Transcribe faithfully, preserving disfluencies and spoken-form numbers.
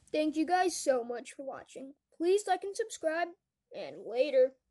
Thank you guys so much for watching. Please like and subscribe, and later.